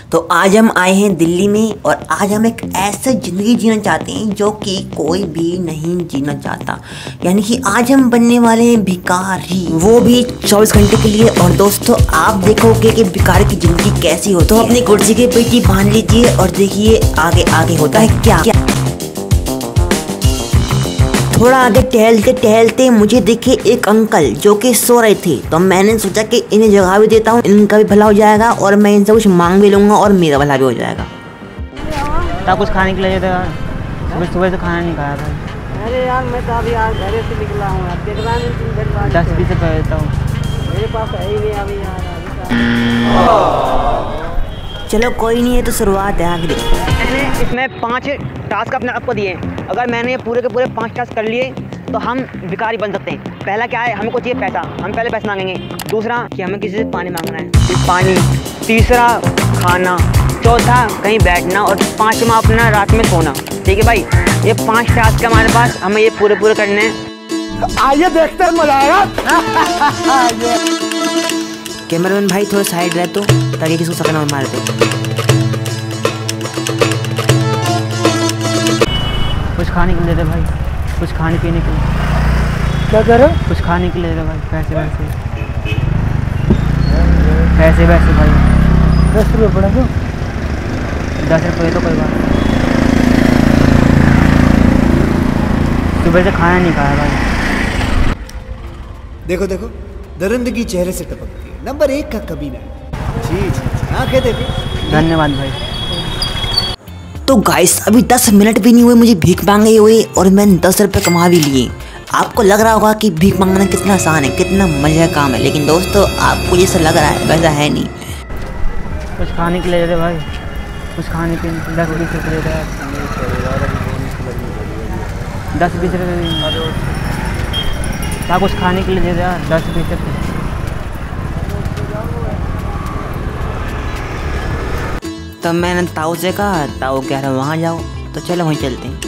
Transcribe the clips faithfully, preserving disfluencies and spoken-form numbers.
तो आज हम आए हैं दिल्ली में और आज हम एक ऐसा ज़िंदगी जीना चाहते हैं जो कि कोई भी नहीं जीना चाहता। यानी कि आज हम बनने वाले हैं भिखारी, वो भी चौबीस घंटे के लिए। और दोस्तों आप देखोगे कि भिखारी की ज़िंदगी कैसी हो, तो अपनी कुर्सी के पेटी बांध लीजिए और देखिए आगे आगे होता है क्या, क्या? थोड़ा आगे टहलते टहलते मुझे देखे एक अंकल जो कि सो रहे थे, तो मैंने सोचा कि इन्हें जगह भी देता हूँ, इनका भी भला हो जाएगा और मैं इनसे कुछ मांग भी लूँगा और मेरा भला भी हो जाएगा। क्या कुछ खाने के लिए था? सुबह सुबह से खाना नहीं खाया था। अरे यार मैं तो अभी यार घर से निकला हूँ यार, देख रहा नहीं तुम घर दस बीस रुपये देता हूँ, मेरे पास है ही नहीं अभी यार। चलो कोई नहीं है, तो शुरुआत है आगे। मैंने इसमें पाँच टास्क अपने आपको दिए, अगर मैंने पूरे के पूरे पाँच टास्क कर लिए तो हम भिखारी बन सकते हैं। पहला क्या है, हमको चाहिए पैसा, हम पहले पैसा मांगेंगे। दूसरा कि हमें किसी से पानी मांगना है, पानी। तीसरा खाना। चौथा कहीं बैठना। और पाँचवा अपना रात में सोना। ठीक है भाई, ये पाँच टास्क है हमारे पास, हमें ये पूरे पूरे करने हैं। आइए देखते हैं, मजा आएगा। कैमरामैन भाई थोड़ा साइड रह तो ताकि किसी को सकना में मार दे। कुछ खाने के लिए दे भाई, कुछ खाने पीने के लिए। क्या करो? कुछ खाने के लिए दे भाई, पैसे वैसे पैसे वैसे भाई। दस रुपये पड़ा दो। दस रुपये तो कोई बात। सुबह से खाना नहीं खाया भाई। देखो देखो दरिंदगी चेहरे से टपकती है, नंबर एक का कभी ना। जी जी आंखें देखो। धन्यवाद भाई। तो गाइस अभी दस मिनट भी नहीं हुए मुझे भीख मांगे हुए और मैंने दस रुपये कमा भी लिए। आपको लग रहा होगा कि भीख मांगना कितना आसान है, कितना मजे का काम है, लेकिन दोस्तों आपको जैसा लग रहा है वैसा है नहीं। कुछ खाने के लिए दे भाई, कुछ खाने पीने। दस बीस रुपये दे, दस बीस रुपये। क्या कुछ खाने के लिए दे दे, दस बीस रुपये। तो मैंने ताऊ से कहा, ताऊ कह रहा वहाँ जाओ, तो चलो वहीं चलते हैं।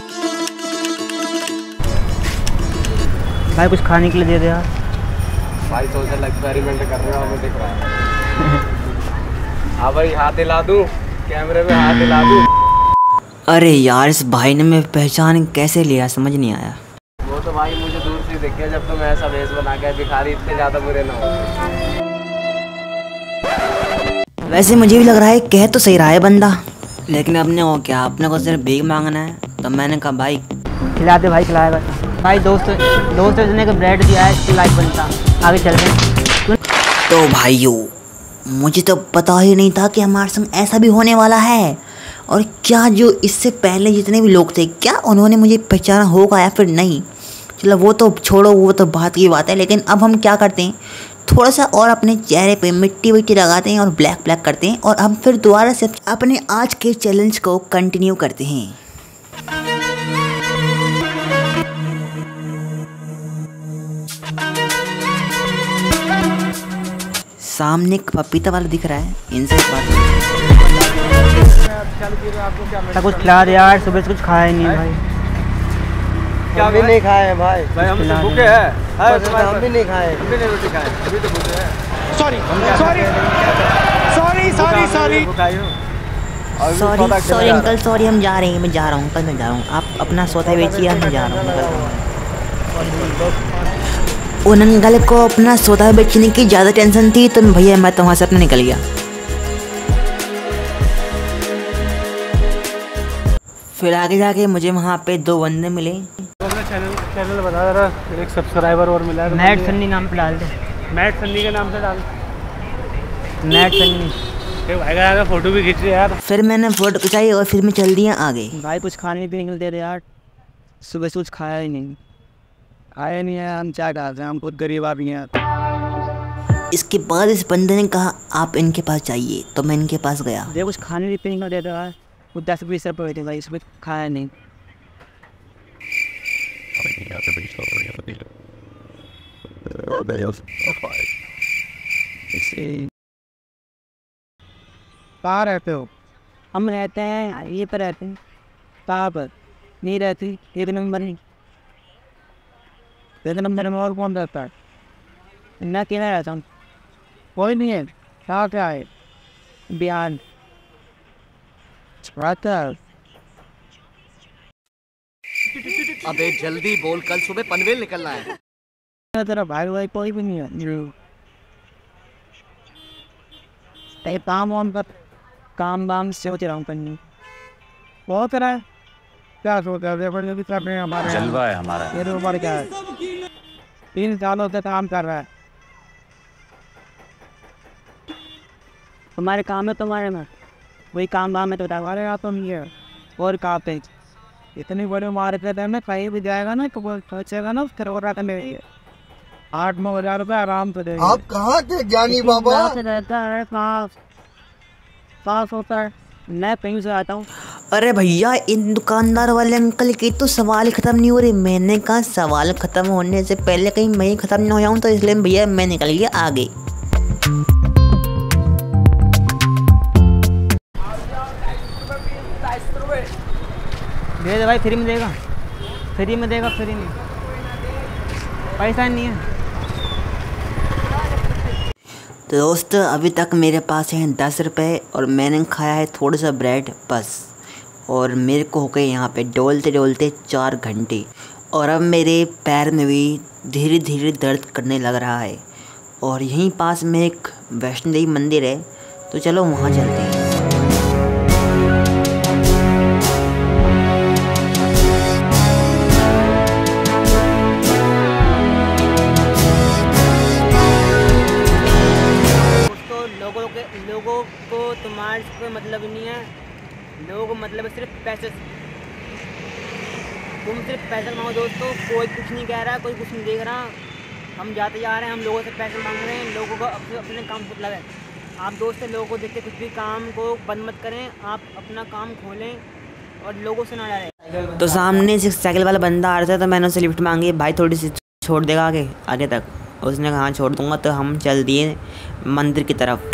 भाई कुछ खाने के लिए दे दे यार। भाई सोशल एक्सपेरिमेंट कर रहे हो, हमें दिख रहा है। हाँ भाई हाथ हिला दूँ, कैमरे में हाथ हिला दूँ। अरे यार इस भाई ने मैं पहचान कैसे लिया, समझ नहीं आया। वो तो भाई मुझे दूर से दिख गया, जब तुम ऐसा वेश बना के भिखारी इतने ज़्यादा बुरे ना हो। वैसे मुझे भी लग रहा है कह तो सही रहा है बंदा, लेकिन अपने को क्या, अपने को सिर्फ भीख मांगना है। तो मैंने कहा भाई खिलाते भाई, खिलाएगा भाई। दोस्त दोस्त ने का ब्रेड दिया है, इसकी लाइफ बनता। आगे चल रहे। तो भाइयों मुझे तो पता ही नहीं था कि हमारे संग ऐसा भी होने वाला है। और क्या जो इससे पहले जितने भी लोग थे, क्या उन्होंने मुझे पहचाना होगा या फिर नहीं, चलो वो तो छोड़ो, वो तो बात की बात है। लेकिन अब हम क्या करते हैं, थोड़ा सा और अपने चेहरे पे मिट्टी विट्टी लगाते हैं और ब्लैक ब्लैक करते हैं और हम फिर दोबारा से अपने आज के चैलेंज को कंटिन्यू करते हैं। सामने एक पपीता वाला दिख रहा है, इनसे बात। कुछ खिला दे यार, सुबह से कुछ खाया ही नहीं भाई। क्या भी नहीं खाए भाई? भाई हम तो भूखे हैं। हम भी नहीं खाए, हम भी नहीं रोटी खाए, अभी तो भूखे हैं। Sorry sorry sorry sorry sorry sorry sorry uncle, sorry हम जा रहे हैं, मैं जा रहा हूँ अंकल, मैं जा रहा हूँ, आप अपना सौदा बेचिए, मैं जा रहा हूँ। उन अंकल को अपना सौदा बेचने की ज़्यादा टेंशन थी, तो भैया मैं तो वहाँ से अपना निकल गया। फिर आगे जाके मुझे वहाँ पे दो बंदे मिले। चैनल चैनल बता रहा, एक सब्सक्राइबर और मिला है। मैट सन्नी नाम पे डाल दे, मैट सन्नी के नाम से डाल। Matt Sunny. भाई का फोटो भी खींच रहे यार। फिर मैंने फोटो खिंचाई और फिर मैं चल दिया आगे। भाई कुछ खाने पीने के लिए दे दे यार, सुबह से कुछ खाया ही नहीं। आए नहीं है, हम क्या डालते हैं, हम खुद गरीब आदमी हैं। इसके बाद इस बंदे ने कहा आप इनके पास जाइए, तो मैं इनके पास गया। दे कुछ खाने पीने को दे दे यार। वो दस बीस रुपये थे भाई, सुबह खाया नहीं। कहाँ रहते हो? हम रहते हैं ये पर रहते हैं। कहाँ पर? नहीं रहती, एक नंबर नहीं। एक नंबर में और कौन रहता है? मैं अकेला रहता हूँ। कोई नहीं है। क्या क्या है? बिहार अबे जल्दी बोल, कल सुबह पनवेल निकलना है। तेरा भाई भाई कोई भी नहीं है। काम वाम कर, काम वाम सोच रहा हूँ करनी। बहुत तरह है, क्या सोचा है? हमारे जलवा है हमारा। मेरे ऊपर क्या है? तीन सालों से काम कर रहा है। तुम्हारे काम है, तुम्हारे में वही काम वाम है तो बता। हमारे यहाँ तो नहीं है। और कहाँ पे इतनी बड़ी मार्केट है ना, कहीं भी जाएगा ना तो वो सोचेगा ना फिर हो रहा था मेरे लिए आठ नौ हजार रुपये आराम से देंगे। आप कहाँ थे ज्ञानी बाबा? रहता है पास पास होता है, मैं कहीं से आता हूँ। अरे भैया, इन दुकानदार वाले अंकल की तो सवाल ख़त्म नहीं हो रही। मैंने कहा सवाल ख़त्म होने से पहले कहीं मैं ही ख़त्म ना हो जाऊँ, तो इसलिए भैया मैं निकल गया आगे। दे दे भाई, फ्री में देगा, फ्री में देगा, फ्री में, पैसा नहीं है। तो दोस्त, अभी तक मेरे पास हैं दस रुपये और मैंने खाया है थोड़ा सा ब्रेड बस। और मेरे को हो गए यहाँ पे डोलते डोलते चार घंटे और अब मेरे पैर में भी धीरे धीरे दर्द करने लग रहा है। और यहीं पास में एक वैष्णो देवी मंदिर है, तो चलो वहाँ चलते हैं। लोगों के लोगों को तुम्हारे से कोई मतलब नहीं है। लोगों को मतलब है सिर्फ पैसे। तुम सिर्फ पैसे मांगो दोस्तों, कोई कुछ नहीं कह रहा, कोई कुछ नहीं देख रहा। हम जाते जा रहे हैं, हम लोगों से पैसे मांग रहे हैं। लोगों को अपने अपने काम से मतलब है। आप दोस्त लोगों को देख के कुछ भी काम को बंद मत करें, आप अपना काम खोलें और लोगों से ना डरें। तो सामने से साइकिल वाला बंदा आ रहा था, तो मैंने उससे लिफ्ट मांगी। भाई थोड़ी सी छोड़ देगा आगे आगे तक। उसने कहा हाँ छोड़ दूंगा। तो हम चल दिए मंदिर की तरफ।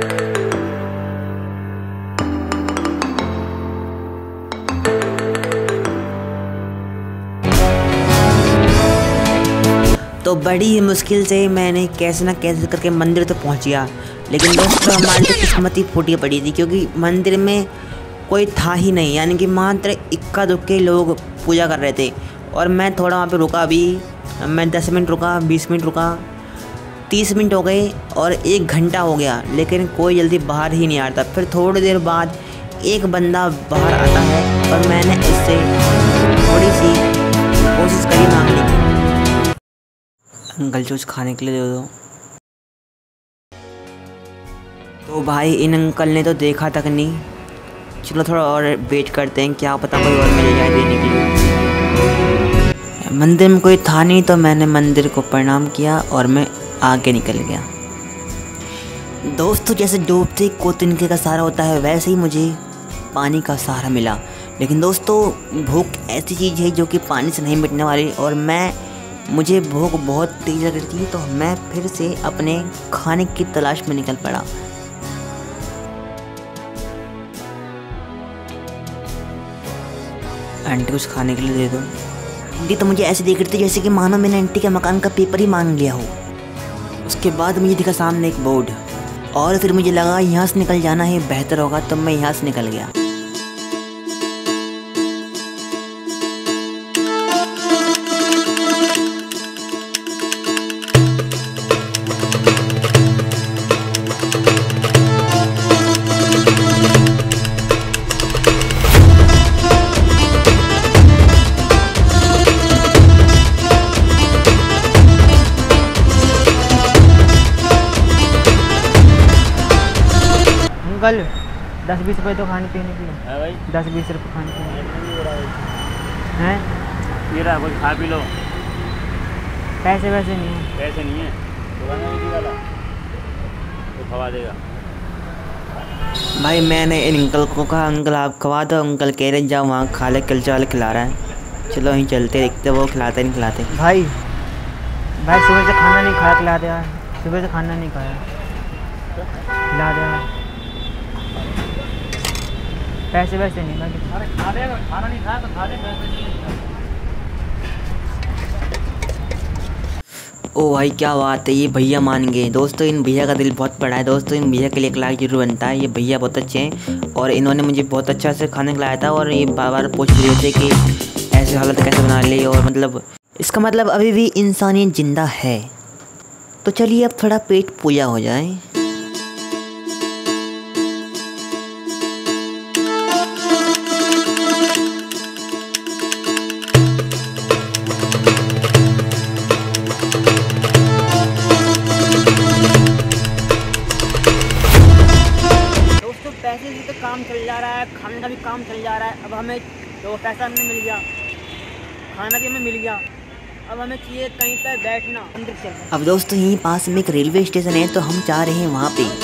तो बड़ी मुश्किल से मैंने कैसे ना कैसे करके मंदिर तो पहुंच गया। लेकिन दोस्तों, हमारी तो किस्मत ही फूटी पड़ी थी, क्योंकि मंदिर में कोई था ही नहीं। यानी कि मात्र इक्का दुक्के लोग पूजा कर रहे थे। और मैं थोड़ा वहाँ पे रुका भी। मैं दस मिनट रुका, बीस मिनट रुका, तीस मिनट हो गए और एक घंटा हो गया, लेकिन कोई जल्दी बाहर ही नहीं आता। फिर थोड़ी देर बाद एक बंदा बाहर आता है और मैंने उससे थोड़ी सी कोशिश करी मांगने की। अंकल कुछ खाने के लिए दे दो। तो भाई इन अंकल ने तो देखा तक नहीं। चलो थोड़ा और वेट करते हैं, क्या पता कोई और मिल जाए देने के लिए। मंदिर में कोई था नहीं, तो मैंने मंदिर को प्रणाम किया और मैं आगे निकल गया। दोस्तों, जैसे डूबते को तिनके का सहारा होता है, वैसे ही मुझे पानी का सहारा मिला। लेकिन दोस्तों, भूख ऐसी चीज़ है जो कि पानी से नहीं मिटने वाली। और मैं मुझे भूख बहुत तेज लग रही थी, तो मैं फिर से अपने खाने की तलाश में निकल पड़ा। आंटी कुछ खाने के लिए दे दो। आंटी तो मुझे ऐसे देख रही थी जैसे कि मानो मैंने आंटी के मकान का पेपर ही मांग लिया हो। उसके बाद मुझे दिखा सामने एक बोर्ड, और फिर मुझे लगा यहाँ से निकल जाना ही बेहतर होगा, तो मैं यहाँ से निकल गया। अंकल दस बीस रुपये तो खाने पीने के लिए है भाई। दस बीस रुपये खाने पीने हैं। ये रहा, कोई खा पी लो। पैसे वैसे नहीं है। पैसे नहीं है, दुकान वाला तो खवा देगा। भाई मैंने इन अंकल को कहा अंकल आप खवा दो। अंकल कह रहे जाओ वहाँ खा ले, कल चावल खिला रहा है। चलो वहीं चलते, देखते वो खिलाते नहीं खिलाते। भाई भाई सुबह से खाना नहीं खाया, खिला दिया। सुबह से खाना नहीं खाया, खिला दिया। पैसे वैसे नहीं। अरे खा ले, खाना नहीं खाया तो खा ले, पैसे नहीं। ओ भाई क्या बात है, ये भैया मान गए दोस्तों। इन भैया का दिल बहुत बड़ा है दोस्तों। इन भैया के लिए एक लाइक जरूर बनता है। ये भैया बहुत अच्छे हैं और इन्होंने मुझे बहुत अच्छा से खाना खिलाया था। और ये बार बार पूछ रहे थे कि ऐसे हालत कैसे बना ली, और मतलब इसका मतलब अभी भी इंसानियत ज़िंदा है। तो चलिए अब थोड़ा पेट पूजा हो जाए। पैसे से तो काम चल जा रहा है, खाने का भी काम चल जा रहा है। अब हमें तो पैसा हमें मिल गया, खाना भी हमें मिल गया, अब हमें चाहिए कहीं पर बैठना, अंदर चलना। अब दोस्तों यहीं पास में एक रेलवे स्टेशन है, तो हम जा रहे हैं वहाँ पे।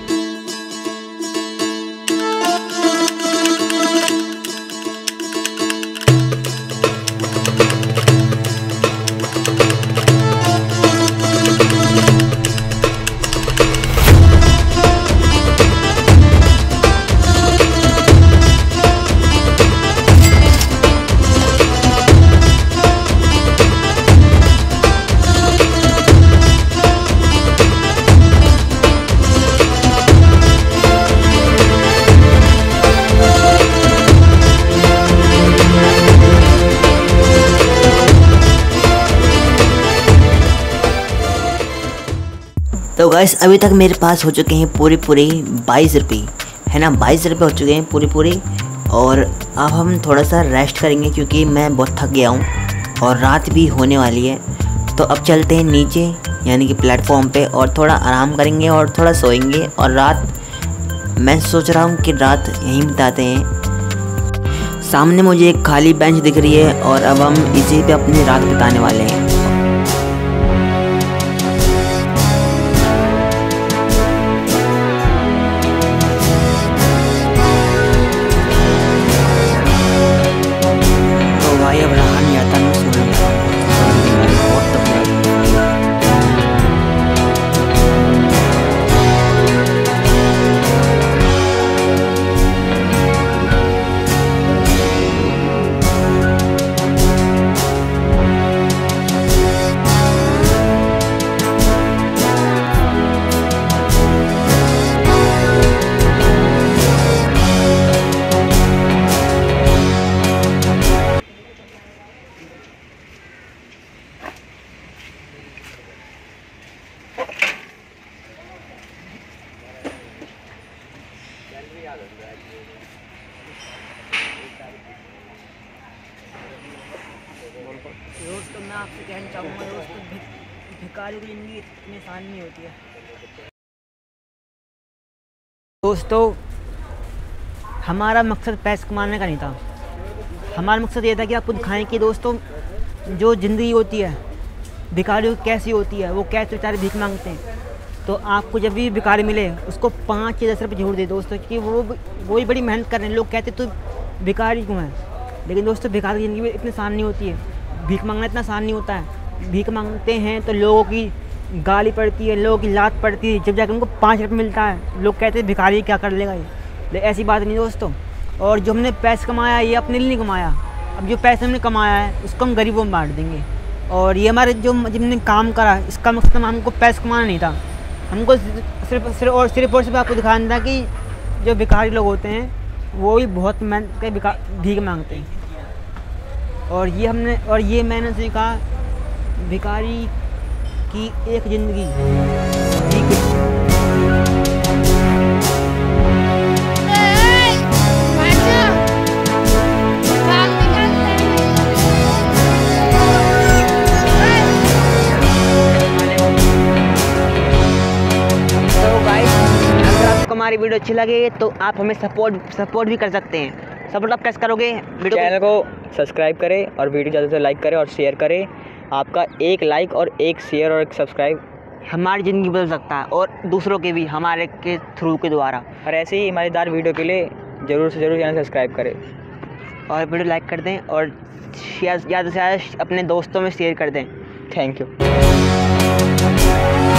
तो गाइस अभी तक मेरे पास हो चुके हैं पूरे पूरे बाईस रुपये, है ना, बाईस रुपये हो चुके हैं पूरे पूरे। और अब हम थोड़ा सा रेस्ट करेंगे क्योंकि मैं बहुत थक गया हूँ और रात भी होने वाली है। तो अब चलते हैं नीचे यानी कि प्लेटफॉर्म पे और थोड़ा आराम करेंगे और थोड़ा सोएंगे। और रात मैं सोच रहा हूँ कि रात यहीं बिताते हैं। सामने मुझे एक खाली बेंच दिख रही है और अब हम इसी पे अपनी रात बिताने वाले हैं। दोस्तों मैं आपसे कहना चाहूँगा दोस्तों, भि, भिखारी की ज़िंदगी इतनी आसान नहीं होती है। दोस्तों हमारा मकसद पैसे कमाने का नहीं था, हमारा मकसद ये था कि आप खुद खाएँ कि दोस्तों जो ज़िंदगी होती है भिखारियों की कैसी होती है, वो कैसे बेचारे भीख मांगते हैं। तो आपको जब भी भिखारी मिले उसको पाँच या दस रुपये जरूर दे दोस्तों, क्योंकि वो वही बड़ी मेहनत कर रहे हैं। लोग कहते तो भिखारी क्यों हैं, लेकिन दोस्तों भिखारी की ज़िंदगी में इतनी आसान नहीं होती है। भीख मांगना इतना आसान नहीं होता है। भीख मांगते हैं तो लोगों की गाली पड़ती है, लोगों की लात पड़ती है, जब जाकर उनको पाँच रुपये मिलता है लोग कहते हैं भिखारी क्या कर लेगा ये। लेकिन ऐसी बात नहीं दोस्तों। और जो हमने पैसे कमाया ये अपने लिए नहीं कमाया, अब जो पैसे हमने कमाया है उसको हम गरीबों में बांट देंगे। और ये हमारे जो जब हमने काम करा इसका मकसद हमको पैसे कमाना नहीं था, हमको सिर्फ सिर्फ और सिर्फ और सिर्फ आपको दिखाना था कि जो भिखारी लोग होते हैं वो भी बहुत मेहनत के भीख मांगते हैं। और ये हमने और ये मैंने सीखा, भिखारी की एक ज़िंदगी हमारी वीडियो अच्छी लगे तो आप हमें सपोर्ट सपोर्ट भी कर सकते हैं। सपोर्ट आप कैसे करोगे? वीडियो चैनल को सब्सक्राइब करें और वीडियो ज़्यादा से लाइक करें और शेयर करें। आपका एक लाइक और एक शेयर और एक सब्सक्राइब हमारी ज़िंदगी बदल सकता है और दूसरों के भी हमारे के थ्रू के द्वारा। और ऐसे ही मज़ेदार वीडियो के लिए ज़रूर से ज़रूर चैनल सब्सक्राइब करें और वीडियो लाइक कर दें और ज़्यादा से ज़्यादा अपने दोस्तों में शेयर कर दें। Thank you.